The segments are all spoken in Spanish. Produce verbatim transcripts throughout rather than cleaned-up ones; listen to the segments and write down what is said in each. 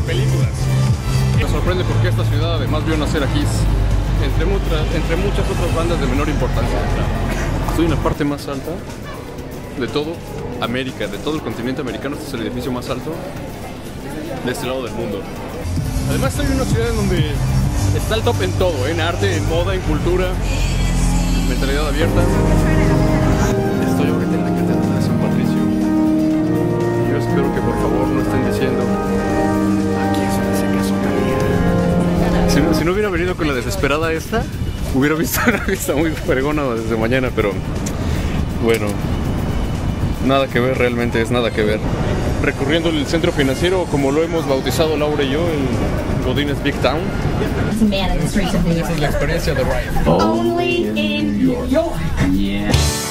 películas. Me sorprende porque esta ciudad además vio nacer a Kiss, entre, mutra, entre muchas otras bandas de menor importancia. Estoy en la parte más alta de todo América, de todo el continente americano. Este es el edificio más alto de este lado del mundo. Además estoy en una ciudad en donde está el top en todo, ¿eh? En arte, en moda, en cultura, mentalidad abierta. Estoy ahorita en la Catedral de San Patricio. Yo espero que por favor no estén diciendo aquí es donde se casó María. Si no, si no hubiera venido con la desesperada esta, hubiera visto una vista muy fregona desde mañana, pero bueno, nada que ver, realmente es nada que ver. Recorriendo el centro financiero, como lo hemos bautizado Laura y yo, el Godínez Big Town. Esa es la experiencia de Ryan. Only in New York. Yeah.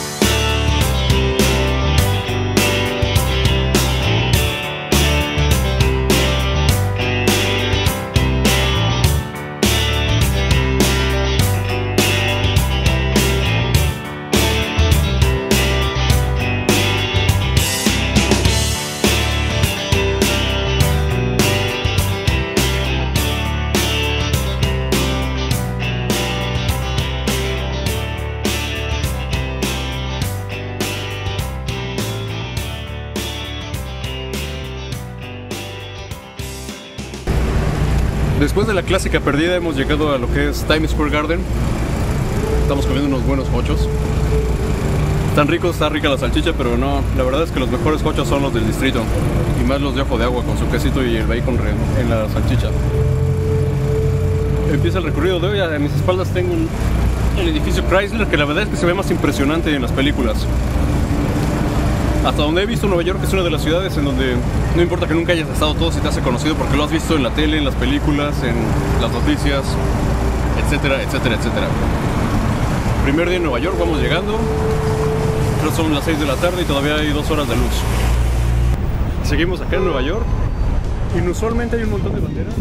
Después de la clásica perdida hemos llegado a lo que es Times Square Garden. Estamos comiendo unos buenos hochos. Están ricos, está rica la salchicha, pero no, la verdad es que los mejores hochos son los del distrito. Y más los de ojo de agua con su quesito y el bacon en la salchicha. Empieza el recorrido de hoy. A mis espaldas tengo un, el edificio Chrysler, que la verdad es que se ve más impresionante en las películas. Hasta donde he visto, Nueva York es una de las ciudades en donde no importa que nunca hayas estado, todo se te hace conocido porque lo has visto en la tele, en las películas, en las noticias, etcétera, etcétera, etcétera. Primer día en Nueva York, vamos llegando. Creo que son las seis de la tarde y todavía hay dos horas de luz. Seguimos acá en Nueva York. Inusualmente hay un montón de banderas.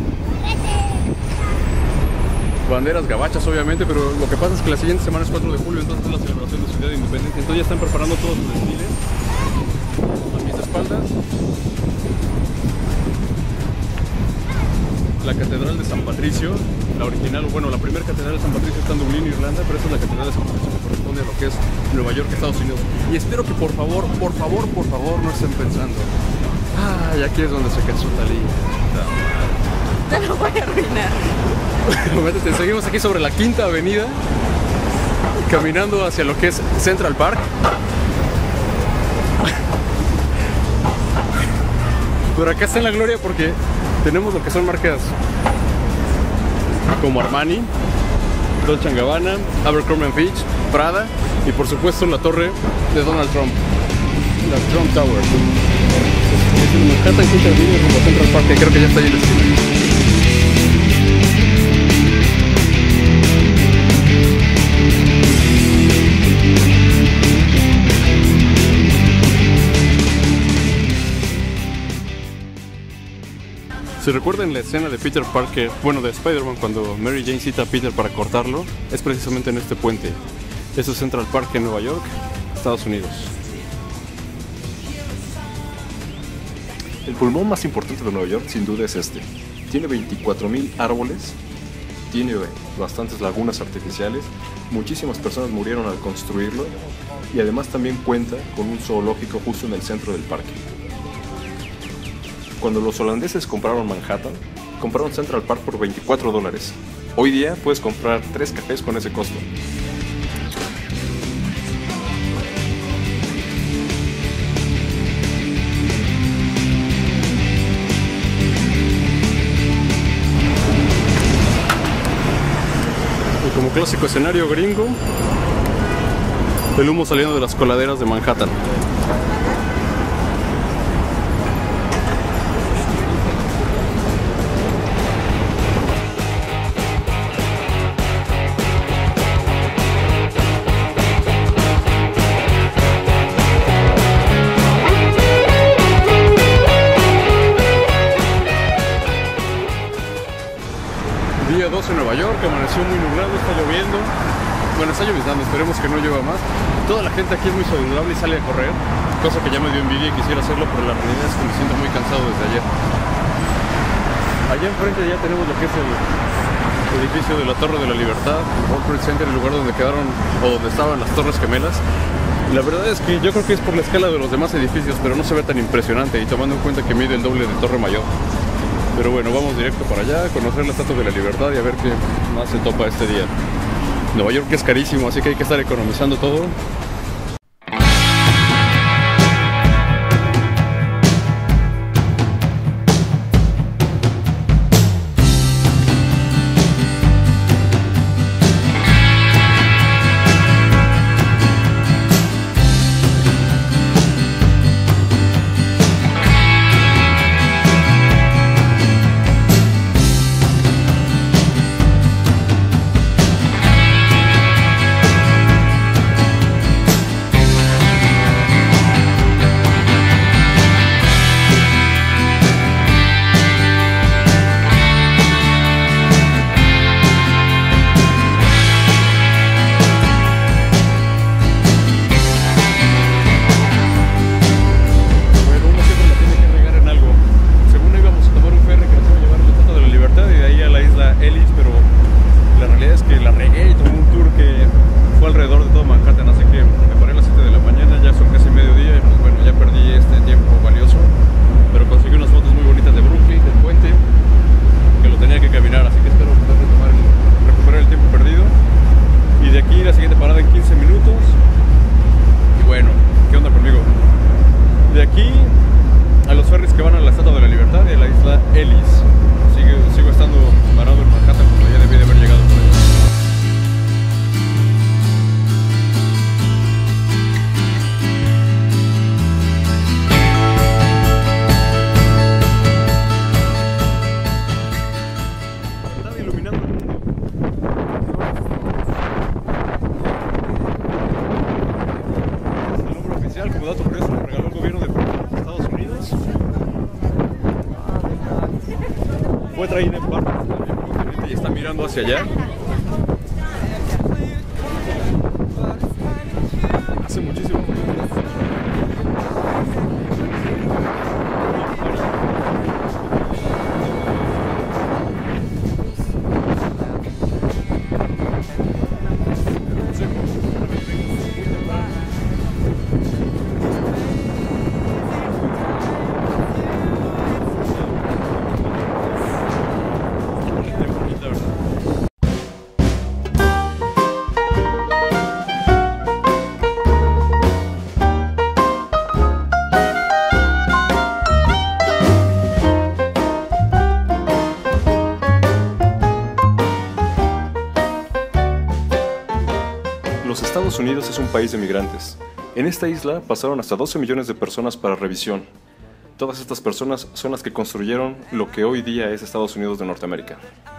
Banderas gabachas, obviamente, pero lo que pasa es que la siguiente semana es cuatro de julio, entonces es la celebración de Ciudad de Independencia. Entonces ya están preparando todos sus desfiles. A mis espaldas, la Catedral de San Patricio, la original, bueno, la primera Catedral de San Patricio está en Dublín, Irlanda, pero esta es la Catedral de San Patricio que corresponde a lo que es Nueva York, Estados Unidos. Y espero que por favor, por favor, por favor, no estén pensando, ah, y aquí es donde se casó Talí. Te lo voy a arruinar. Seguimos aquí sobre la Quinta Avenida, caminando hacia lo que es Central Park. Pero acá está en la gloria porque tenemos lo que son marcas como Armani, Dolce and Gabbana, Abercrombie and Fitch, Prada y por supuesto la torre de Donald Trump, la Trump Tower. Me encanta el Quinta Avenida como Central Park, que creo que ya está ahí en el cine. Si recuerdan la escena de Peter Parker, bueno, de Spider-Man, cuando Mary Jane cita a Peter para cortarlo, es precisamente en este puente. Eso es Central Park en Nueva York, Estados Unidos. El pulmón más importante de Nueva York sin duda es este. Tiene veinticuatro mil árboles, tiene bastantes lagunas artificiales, muchísimas personas murieron al construirlo y además también cuenta con un zoológico justo en el centro del parque. Cuando los holandeses compraron Manhattan, compraron Central Park por veinticuatro dólares. Hoy día puedes comprar tres cafés con ese costo. Y como clásico escenario gringo, el humo saliendo de las coladeras de Manhattan. Día dos en Nueva York, amaneció muy nublado, está lloviendo. Bueno, está lloviznando, esperemos que no llueva más. Toda la gente aquí es muy saludable y sale a correr, cosa que ya me dio envidia y quisiera hacerlo, pero la realidad es que me siento muy cansado desde ayer. Allá enfrente ya tenemos lo que es el edificio de la Torre de la Libertad, el World Trade Center, el lugar donde quedaron o donde estaban las Torres Gemelas. La verdad es que yo creo que es por la escala de los demás edificios, pero no se ve tan impresionante y tomando en cuenta que mide el doble de Torre Mayor. Pero bueno, vamos directo para allá, a conocer la Estatua de la Libertad y a ver qué más se topa este día. Nueva York es carísimo, así que hay que estar economizando todo. Como dato curioso, lo regaló el gobierno de Estados Unidos. Fue traída en barco y está mirando hacia allá. Hace muchísimo frío. Los Estados Unidos es un país de migrantes. En esta isla pasaron hasta doce millones de personas para revisión. Todas estas personas son las que construyeron lo que hoy día es Estados Unidos de Norteamérica.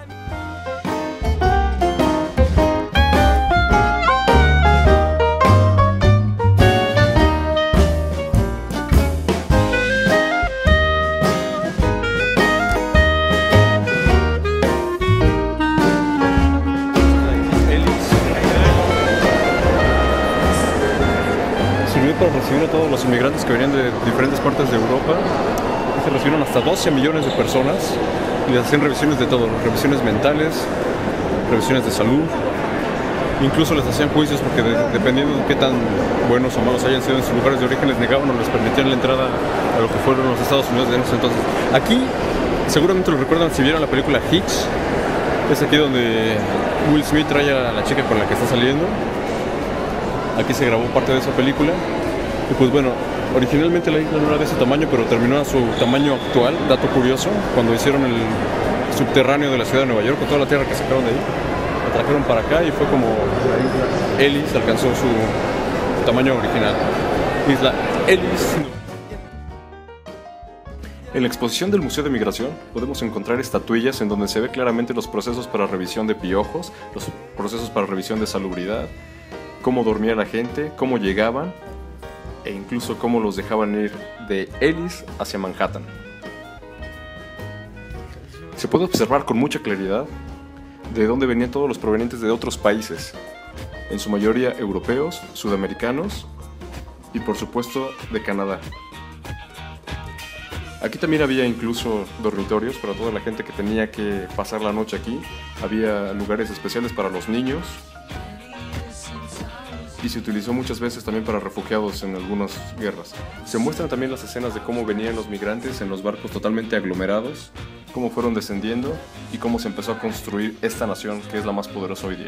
Para recibir a todos los inmigrantes que venían de diferentes partes de Europa. Se recibieron hasta doce millones de personas y les hacían revisiones de todo, revisiones mentales, revisiones de salud, incluso les hacían juicios porque de, dependiendo de qué tan buenos o malos hayan sido en sus lugares de origen, les negaban o les permitían la entrada a lo que fueron los Estados Unidos de ese entonces. Aquí, seguramente lo recuerdan si vieron la película Hitch, es aquí donde Will Smith trae a la chica con la que está saliendo. Aquí se grabó parte de esa película. Y pues bueno, originalmente la isla no era de ese tamaño, pero terminó a su tamaño actual, dato curioso, cuando hicieron el subterráneo de la ciudad de Nueva York, con toda la tierra que sacaron de ahí, la trajeron para acá y fue como la isla Ellis alcanzó su tamaño original. Isla Ellis. En la exposición del Museo de Migración podemos encontrar estatuillas en donde se ve claramente los procesos para revisión de piojos, los procesos para revisión de salubridad, cómo dormía la gente, cómo llegaban e incluso cómo los dejaban ir de Ellis hacia Manhattan. Se puede observar con mucha claridad de dónde venían todos los provenientes de otros países, en su mayoría europeos, sudamericanos y por supuesto de Canadá. Aquí también había incluso dormitorios para toda la gente que tenía que pasar la noche aquí. Había lugares especiales para los niños. Y se utilizó muchas veces también para refugiados en algunas guerras. Se muestran también las escenas de cómo venían los migrantes en los barcos totalmente aglomerados, cómo fueron descendiendo y cómo se empezó a construir esta nación que es la más poderosa hoy día.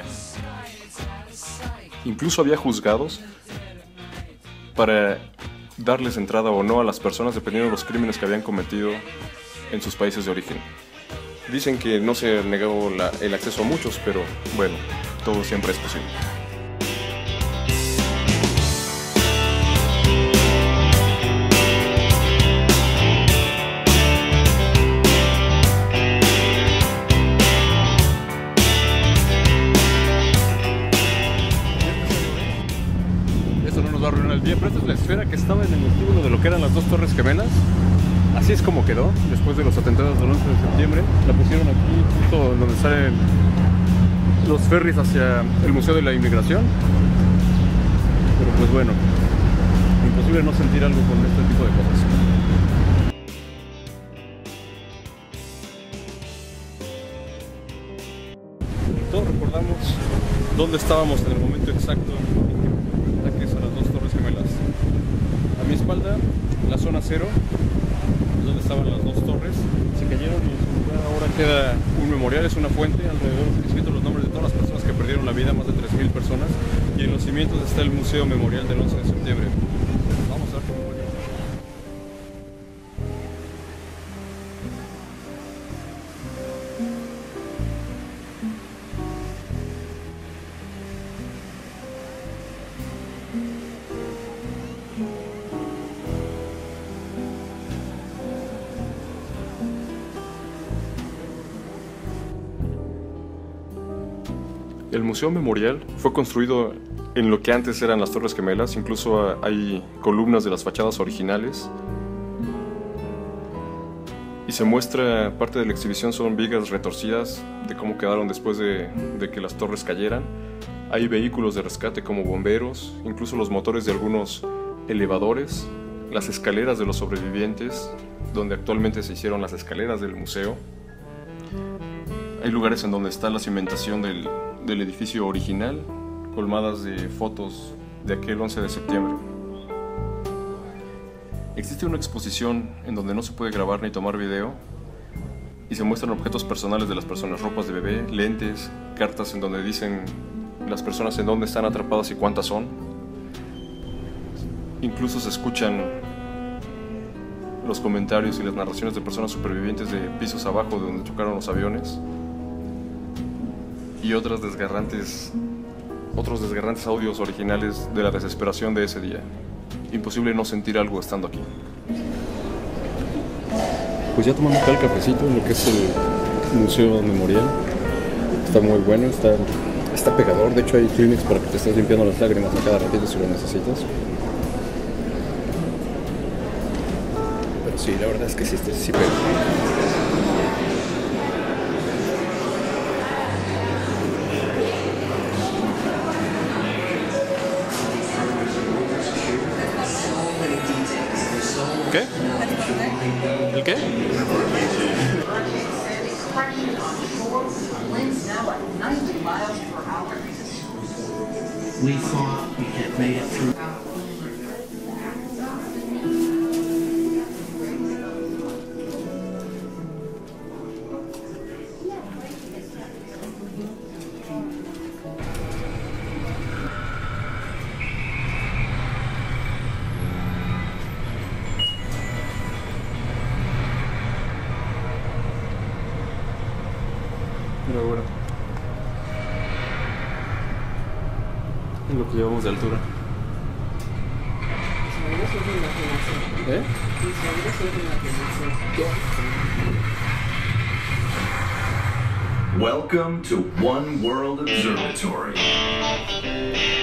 Incluso había juzgados para darles entrada o no a las personas dependiendo de los crímenes que habían cometido en sus países de origen. Dicen que no se negó la, el acceso a muchos, pero bueno, todo siempre es posible. Bien, pero esta es la esfera que estaba en el vestíbulo de lo que eran las dos torres gemelas. Así es como quedó después de los atentados del once de septiembre. La pusieron aquí justo donde salen los ferries hacia el Museo de la Inmigración. Pero pues bueno, imposible no sentir algo con este tipo de cosas. Todos recordamos dónde estábamos en el momento exacto que son las dos torres gemelas. A mi espalda, la zona cero, es donde estaban las dos torres. Se cayeron y en su lugar ahora queda un memorial, es una fuente, alrededor escritos los nombres de todas las personas que perdieron la vida, más de tres mil personas. Y en los cimientos está el Museo Memorial del once de septiembre. Vamos a ver cómo fue. El Museo Memorial fue construido en lo que antes eran las Torres Gemelas, incluso hay columnas de las fachadas originales. Y se muestra, parte de la exhibición son vigas retorcidas de cómo quedaron después de, de que las torres cayeran. Hay vehículos de rescate como bomberos, incluso los motores de algunos elevadores, las escaleras de los sobrevivientes, donde actualmente se hicieron las escaleras del museo. Hay lugares en donde está la cimentación del, del edificio original, colmadas de fotos de aquel once de septiembre. Existe una exposición en donde no se puede grabar ni tomar video y se muestran objetos personales de las personas, ropas de bebé, lentes, cartas en donde dicen las personas en dónde están atrapadas y cuántas son. Incluso se escuchan los comentarios y las narraciones de personas supervivientes de pisos abajo de donde chocaron los aviones. Y otras desgarrantes, otros desgarrantes audios originales de la desesperación de ese día. Imposible no sentir algo estando aquí. Pues ya tomamos acá el cafecito en lo que es el Museo Memorial. Está muy bueno, está, está pegador. De hecho hay Kleenex para que te estés limpiando las lágrimas a cada ratito si lo necesitas. Pero sí, la verdad es que sí, sí pega. ¿Qué? ¿El qué? We thought we had made it through. Pero bueno, es lo que llevamos de altura. ¿Eh? Welcome to One World Observatory.